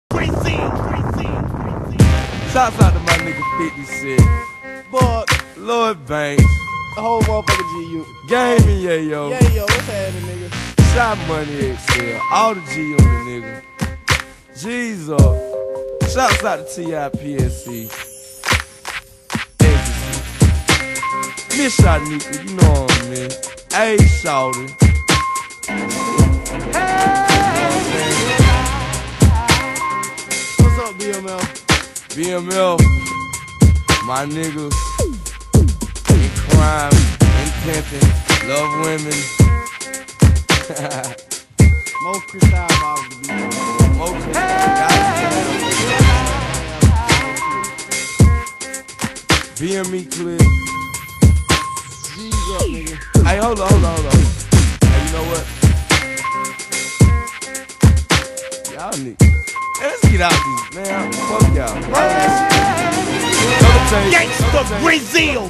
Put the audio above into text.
Shouts out to my nigga 50 Cent, Buck, Lloyd Banks, the whole motherfucker GU. Game and Yayo. Yayo, what's happening, nigga? Shot Money XL, all the G on the nigga. G's up. Shouts out to TIPSC. Miss Shanika, you know what I mean. Hey, shawty. What's up, BML? BML, my niggas in crime, in pimping, love women. Most Cristal balls to be. Most BME clip. G's up, nigga. Hey, hold on. Hey, you know what? Y'all niggas. Hey, let's get out these, man. Fuck y'all. Gangsta Brazil.